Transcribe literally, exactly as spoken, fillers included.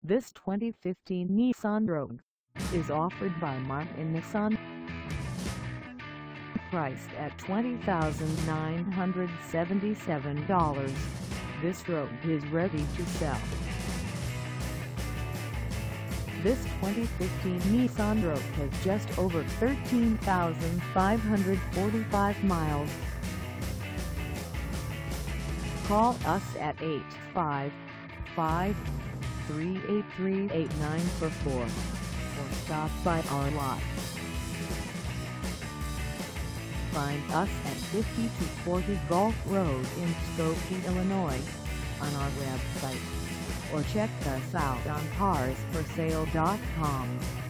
This twenty fifteen Nissan Rogue is offered by Martin Nissan. Priced at twenty thousand nine hundred seventy-seven dollars, this Rogue is ready to sell. This twenty fifteen Nissan Rogue has just over thirteen thousand five hundred forty-five miles. Call us at eight five five, three eight three, eight nine four four or stop by our lot. Find us at fifty-two forty Golf Road in Skokie, Illinois, on our website, or check us out on cars for sale dot com.